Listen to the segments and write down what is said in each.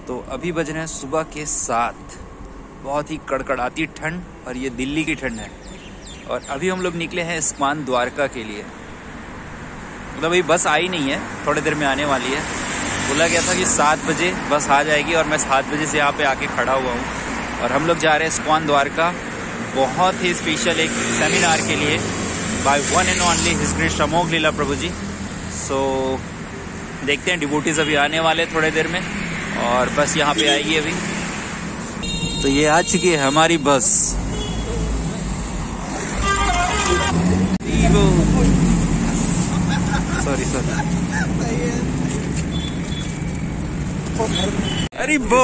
तो अभी बज रहे हैं सुबह के 7। बहुत ही कड़कड़ाती ठंड और ये दिल्ली की ठंड है। और अभी हम लोग निकले हैं इस्कॉन द्वारका के लिए। मतलब अभी बस आई नहीं है, थोड़ी देर में आने वाली है। बोला गया था कि 7 बजे बस आ जाएगी और मैं 7 बजे से यहाँ पे आके खड़ा हुआ हूँ। और हम लोग जा रहे हैं इस्कॉन द्वारका, बहुत ही स्पेशल एक सेमिनार के लिए by one and only his grace Amogh Lila Prabhu ji. So देखते हैं, डिवोटीज अभी आने वाले थोड़ी देर में और बस यहाँ पे आएगी अभी। तो ये आ चुकी है हमारी बस। सॉरी अरे बो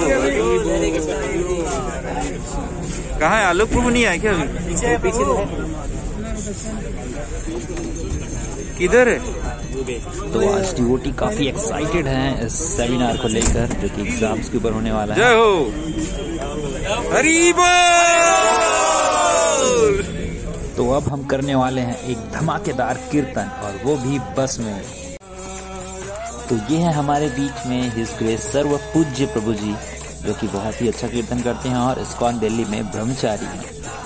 कहाँ है? आलोक प्रभु नहीं आया क्या अभी? पीछे किधर है? तो आज डिवोटी काफी एक्साइटेड हैं इस सेमिनार को लेकर, जो कि एग्जाम्स के ऊपर होने वाला है। जय हो, हरि बोल। तो अब हम करने वाले हैं एक धमाकेदार कीर्तन, और वो भी बस में। तो ये है हमारे बीच में हिज ग्रेस सर्व पूज्य प्रभु जी, जो कि बहुत ही अच्छा कीर्तन करते हैं और इस्कॉन दिल्ली में ब्रह्मचारी हैं।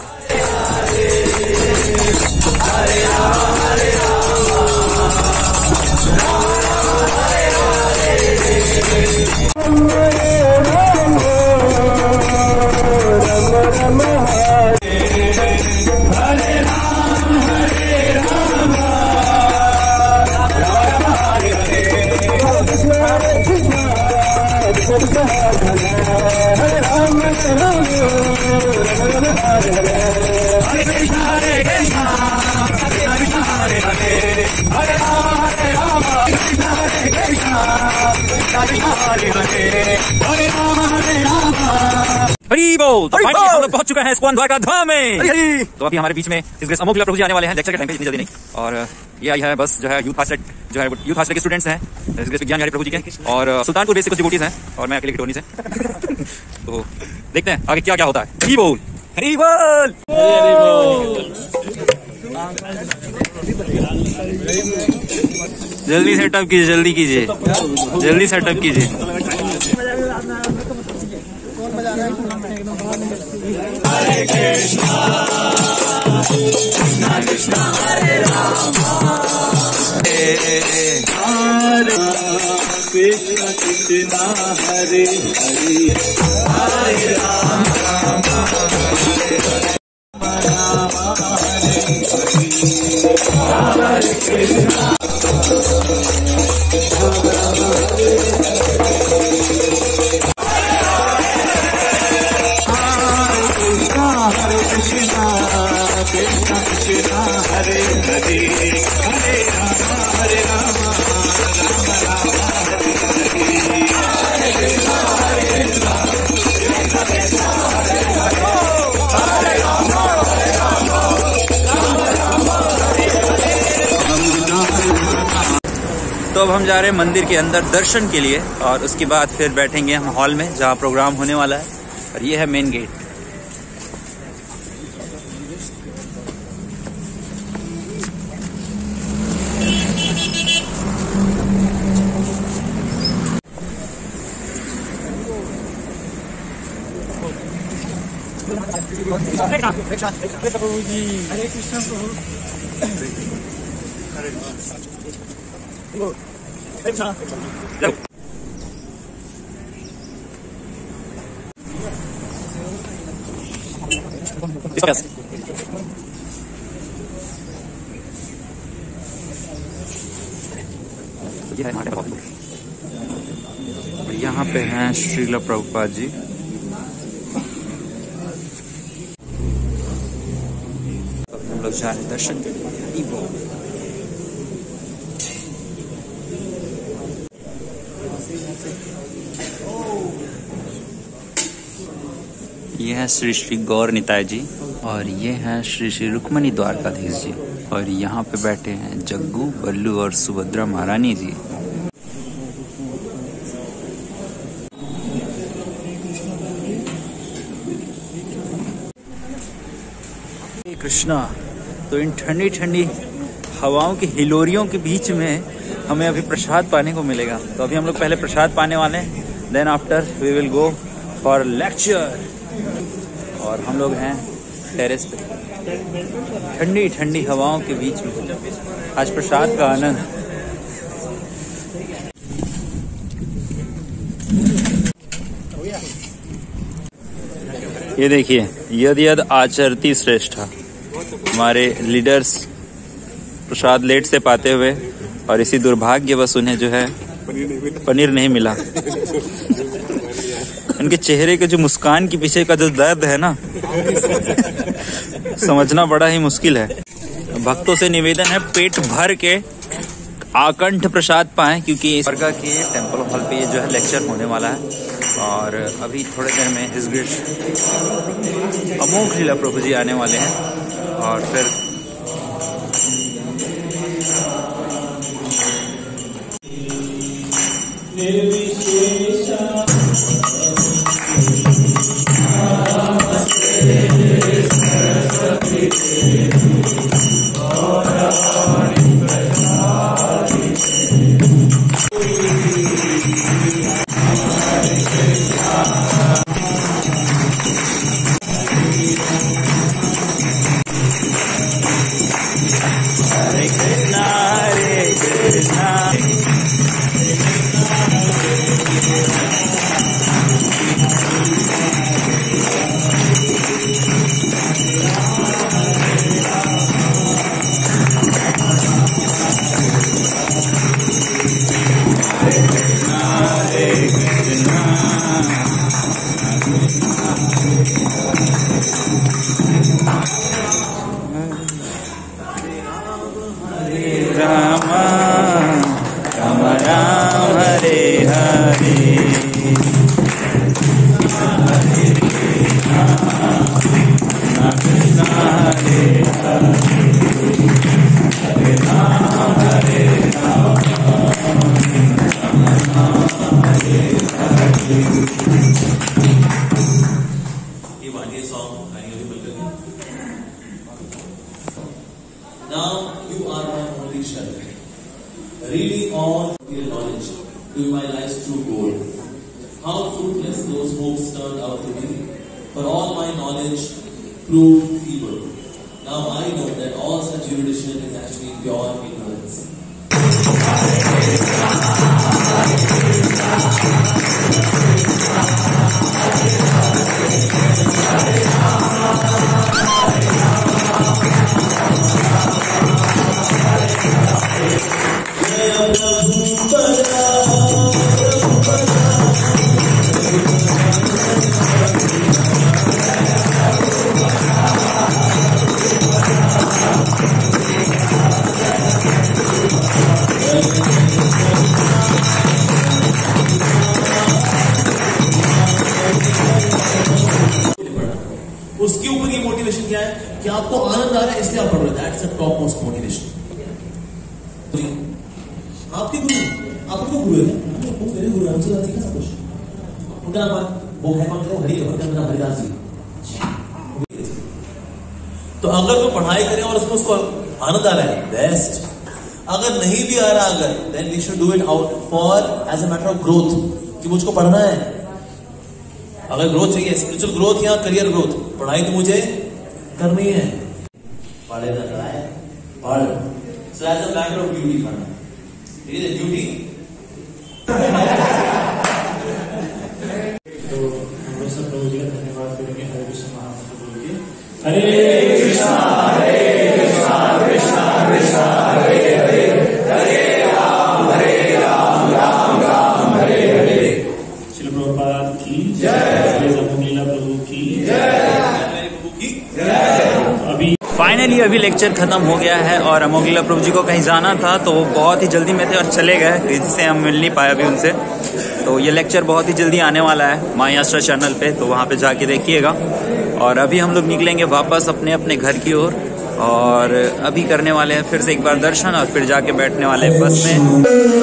हरी बोल। तो फाइनली हम लोग पहुंच चुके हैं इस्कॉन द्वारका धाम में। तो अभी हमारे बीच में हिज ग्रेस अमोघ लीला प्रभु जी आने वाले हैं लेक्चर के टाइम पे, इतनी जल्दी नहीं। और ये आई है बस जो है यूथ हॉस्टल, जो है यूथ हॉस्टल के स्टूडेंट्स हैं हिज ग्रेस विज्ञान प्रभु जी के, और सुल्तानपुर बेस से कुछ डिवोटीज हैं और मैं अकेले की टोनी से। तो देखते हैं आगे क्या क्या होता है। हरी बोल, हरी बोल। जल्दी सेटअप कीजिए, जल्दी कीजिए, जल्दी सेटअप कीजिए। हरे कृष्णा कृष्णा कृष्णा हरे राम, हरे कृष्णा कृष्णा हरे हरे, हरे राम राम हरे हरे, हरे कृष्णा तो अब हम जा रहे हैं मंदिर के अंदर दर्शन के लिए, और उसके बाद फिर बैठेंगे हम हॉल में जहाँ प्रोग्राम होने वाला है। और ये है मेन गेट। हरे कृष्ण प्रभु, यहाँ पे हैं श्रील प्रभुपाद जी। हम लोग जा रहे हैं दर्शन के लिए। ये हैं श्री श्री गौर निताय जी, और ये हैं श्री श्री रुक्मणी द्वारकाधीश जी, और यहाँ पे बैठे हैं जग्गू, बल्लू और सुभद्रा महारानी जी। कृष्णा। तो इन ठंडी ठंडी हवाओं की हिलोरियों के बीच में हमें अभी प्रसाद पाने को मिलेगा। तो अभी हम लोग पहले प्रसाद पाने वाले हैं then after we will go for lecture. और हम लोग हैं टेरेस पे ठंडी ठंडी हवाओं के बीच में, आज प्रसाद का आनंद। ये देखिए, यद यद आचरती श्रेष्ठा, हमारे लीडर्स प्रसाद लेट से पाते हुए, और इसी दुर्भाग्यवश उन्हें जो है पनीर नहीं मिला। उनके चेहरे के जो मुस्कान के पीछे का जो दर्द है ना, समझना बड़ा ही मुश्किल है। भक्तों से निवेदन है पेट भर के आकंठ प्रसाद पाएं, क्योंकि स्वर्गा के टेम्पल हॉल पे ये जो है लेक्चर होने वाला है। और अभी थोड़ी देर में हिज ग्रेस अमोघ लीला प्रभु जी आने वाले हैं। और फिर Now you are my only shelter. Reading all your knowledge to my life's true goal. How fruitless those hopes turned out to be, for all my knowledge proved feeble. Now I know that all such erudition is actually pure ignorance. उसके ऊपर ये motivation क्या है कि आपको आनंद आ रहा है इसलिए आप पढ़ रहे हैं। That's the top most motivation. आपके गुरु, आपको गुरु है क्या? मेरे गुरु हमसे बात सीखा सब कुछ। उनका नाम वो है कौन? हरि भक्त हरिदास जी। तो अगर वो पढ़ाई करें और उसको आनंद आ रहा है, बेस्ट। अगर नहीं भी आ रहा, अगर then we should do it out for as a matter of growth, कि मुझको पढ़ना है। अगर ग्रोथ चाहिए, स्पिरिचुअल ग्रोथ या करियर ग्रोथ, पढ़ाई तो मुझे करनी है। पढ़े ना कराए पढ़। So as a matter of duty पढ़ना, इट इज अ ड्यूटी। तो हम लोग सब प्रभु जी का धन्यवाद करेंगे। हरे कृष्ण महामंत्र बोल के हरे कृष्णा कृष्णा कृष्णा हरे हरे, हरे राम राम राम हरे हरे। श्री प्रभुपाद की जय, श्री अमोघ लीला प्रभु की जय, प्रभु की जय। अभी लेक्चर खत्म हो गया है और अमोघ लीला प्रभु जी को कहीं जाना था तो वो बहुत ही जल्दी में थे और चले गए, इससे हम मिल नहीं पाए अभी उनसे। तो ये लेक्चर बहुत ही जल्दी आने वाला है माई आस्था चैनल पे, तो वहाँ पे जाके देखिएगा। और अभी हम लोग निकलेंगे वापस अपने अपने घर की ओर और अभी करने वाले हैं फिर से एक बार दर्शन और फिर जाके बैठने वाले हैं बस में।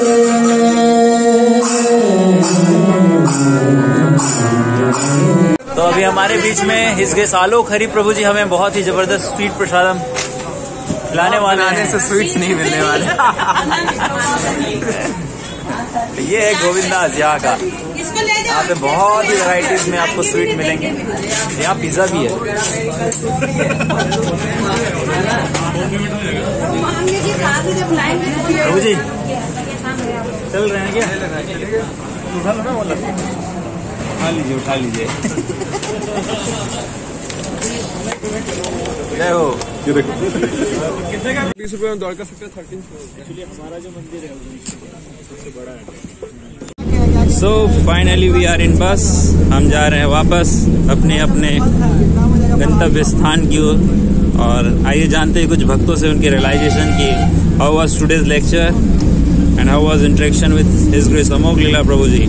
तो अभी हमारे बीच में हिज ग्रेस आलोक हरि प्रभु जी हमें बहुत ही जबरदस्त स्वीट प्रसादम खिलाने वाले हैं। से स्वीट्स नहीं मिलने वाले। ये है गोविंदास यहाँ का। यहाँ पे बहुत ही वैरायटीज में आपको स्वीट मिलेंगे। यहाँ पिज्जा भी है। प्रभु जी चल रहे हैं क्या? उठा लो ना, बोला उठा लीजिए। जय हो। ये देखो 20 रुपए में द्वारका सेक्टर 13 एक्चुअली हमारा जो मंदिर है सबसे बड़ा है। So finally we are in bus. हम जा रहे हैं वापस अपने अपने गंतव्य स्थान की ओर। और आइए जानते हैं कुछ भक्तों से उनके रियलाइजेशन की how was today's lecture and how was interaction with his grace Amogh Lila Prabhu ji.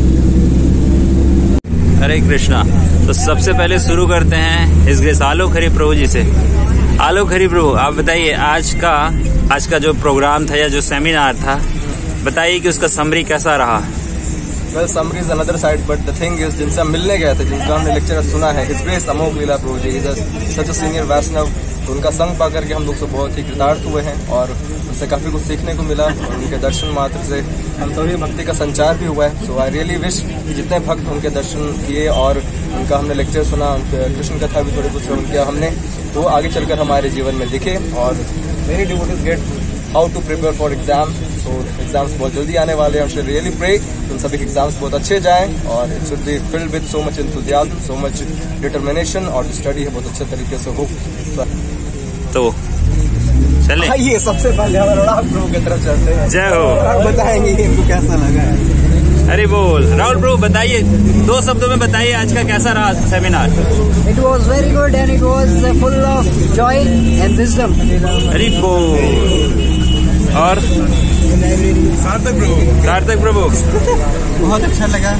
Hare Krishna. तो सबसे पहले शुरू करते हैं हिज ग्रेस आलोक हरि प्रभु जी से। आलोक हरि प्रभु, आप बताइए आज का जो प्रोग्राम था या जो सेमिनार था, बताइए कि उसका समरी कैसा रहा? Well summary is another side but the thing is जिनसे हम मिलने गए थे, जिनका हमने लेक्चर सुना है, his grace Amogh Lila Prabhu ji is such a senior Vaishnav. तो उनका संग पा करके हम लोग से बहुत ही कृतार्थ हुए हैं और उससे काफ़ी कुछ सीखने को मिला। और उनके दर्शन मात्र से हम सभी भक्ति का संचार भी हुआ है। सो आई रियली विश जितने भक्त उनके दर्शन किए और उनका हमने लेक्चर सुना, उनके कृष्ण कथा भी थोड़ी कुछ उनके हमने, तो आगे चलकर हमारे जीवन में दिखे। और many devotees get how to prepare for exam. So exams बहुत जल्दी आने वाले हैं और रियली प्रे उन सभी के एग्जाम्स बहुत अच्छे जाएं और it should be filled with so much enthusiasm, so much determination और जो स्टडी है बहुत अच्छे तरीके से हो। तो चले ये सबसे पहले राहुल प्रभु की तरफ चलते हैं। जय हो। और बताएंगे इनको कैसा लगा है। अरे बोल राहुल प्रभु, बताइए 2 शब्दों में बताइए आज का कैसा रहा seminar? It was very good and it was full of joy and wisdom. अरे बोल। और सार्थक प्रभु बहुत अच्छा लगा।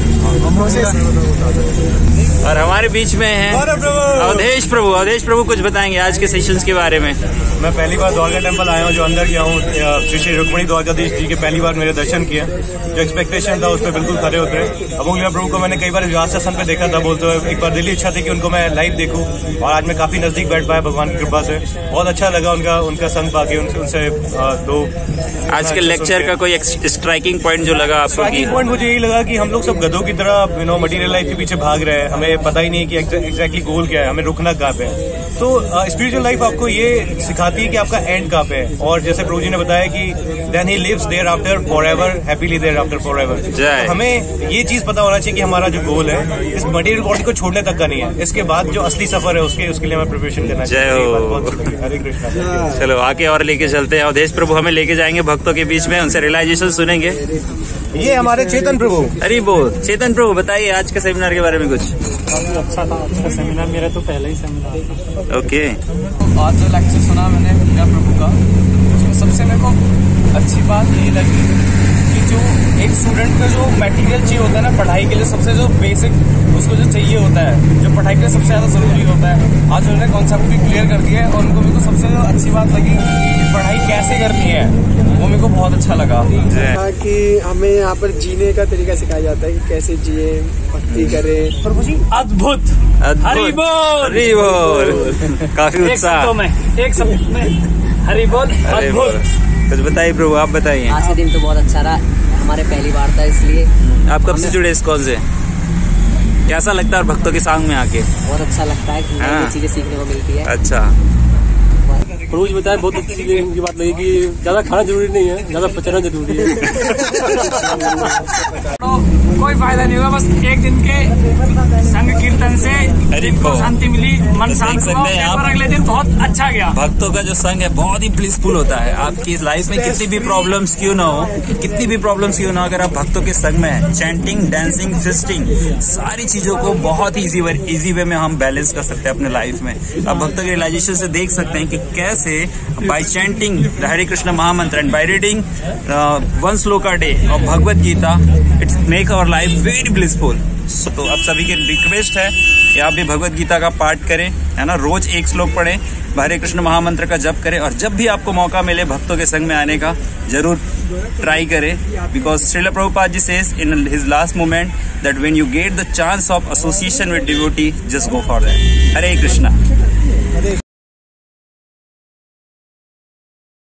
और हमारे बीच में है अवधेश प्रभु। अवधेश प्रभु कुछ बताएंगे आज के सेशंस के बारे में। मैं पहली बार द्वारका टेम्पल आया हूँ, जो अंदर गया हूँ, श्री श्री रुक्मिणी द्वारकाधीश जी के पहली बार मेरे दर्शन किए। जो एक्सपेक्टेशन था उस पर बिल्कुल खरे उतरे। अमोघ लीला प्रभु को मैंने कई बार व्यासासन पे देखा था बोलते हुए, एक बार दिली इच्छा थी कि उनको मैं लाइव देखूं और आज मैं काफी नजदीक बैठ पाया भगवान की कृपा से। बहुत अच्छा लगा उनका संग पाके, उनसे दो। आज के लेक्चर का कोई स्ट्राइकिंग पॉइंट जो लगा आपको? स्ट्राइकिंग पॉइंट मुझे यही लगा कि हम लोग सब गधों की तरह मटेरियल लाइफ के पीछे भाग रहे हैं। हमें पता ही नहीं है कि एग्जैक्टली गोल क्या है, हमें रुकना कहाँ पे है। तो स्पिरिचुअल लाइफ आपको ये सिखाती है कि आपका एंड कहाँ पे है। और जैसे प्रभु जी ने बताया कि then he lives there after forever, happily there after forever. तो हमें ये चीज पता होना चाहिए कि हमारा जो गोल है इस मटेरियल बॉडी को छोड़ने तक का नहीं है। इसके बाद जो असली सफर है उसके लिए हमें प्रिपरेशन करना चाहिए। हरे कृष्णा। चलो आगे और लेके चलते हैं। अवधेश प्रभु हमें लेके जाएंगे भक्तों के बीच में, उनसे रियलाइजेशन सुनेंगे। ये हमारे चेतन प्रभु। अरे बोल चेतन प्रभु, बताइए आज के सेमिनार के बारे में कुछ। काफी अच्छा था आज का सेमिनार, मेरा तो पहला ही सेमिनार था। ओके। आज जो लेक्चर सुना मैंने लीला प्रभु का, उसमें सबसे मेरे को अच्छी बात ये लगी कि जो एक स्टूडेंट का जो मटेरियल चाहिए होता है ना पढ़ाई के लिए, सबसे जो बेसिक उसको जो चाहिए होता है, जो पढ़ाई के लिए सबसे ज्यादा जरूरी होता है, आज उन्होंने कॉन्सेप्ट भी क्लियर कर दिया है। और उनको मेरे को सबसे जो अच्छी बात लगी कि पढ़ाई कैसे करनी है, वो मेरे को बहुत अच्छा लगा। कि हमें यहाँ पर जीने का तरीका सिखाया जाता है कि कैसे जिए, भक्ति करें। प्रभु जी अद्भुत। हरि बोल। हरि बोल। काफी उत्साह। एक शब्द में हरि बोल अद्भुत। कुछ बताइए प्रभु, आप बताइए। आज का दिन तो बहुत अच्छा रहा, हमारे पहली बार था इसलिए। आप कब से जुड़े इस्कॉन से? कैसा लगता है भक्तों के संग में आके? बहुत अच्छा लगता है, नई चीजें सीखने को मिलती है। अच्छा। प्रभु जी बताया बहुत अच्छी की बात लगी कि ज्यादा खाना जरूरी नहीं है, ज्यादा पचना जरूरी है। तो कोई फायदा नहीं हुआ, बस एक दिन के संग कीर्तन से शांति मिली, मन शांत हुआ। और अगले दिन बहुत अच्छा गया। भक्तों का जो संग है बहुत ही ब्लिसफुल होता है। आपकी लाइफ में कितनी भी प्रॉब्लम्स क्यों ना हो, अगर आप भक्तों के संग में है, चैंटिंग, डांसिंग, फिस्टिंग, सारी चीजों को बहुत ही इजी वे में हम बैलेंस कर सकते हैं अपने लाइफ में। आप भक्तों के रियलाइजेशन से देख सकते हैं कि कैसे by chanting the Hare Krishna mahamantra and by reading 1 shloka a day of Bhagavad Gita, it's make our life very blissful. तो आप सभी की रिक्वेस्ट है कि आप भी भगवत गीता का पाठ करें, है ना, रोज 1 श्लोक पढ़ें, हरे कृष्ण महामंत्र का जप करें और जब भी आपको मौका मिले भक्तों के संग में आने का जरूर ट्राई करें। Because Srila Prabhupada ji says in his last moment that when you get the chance of association with devotee, just go for that. Hare Krishna.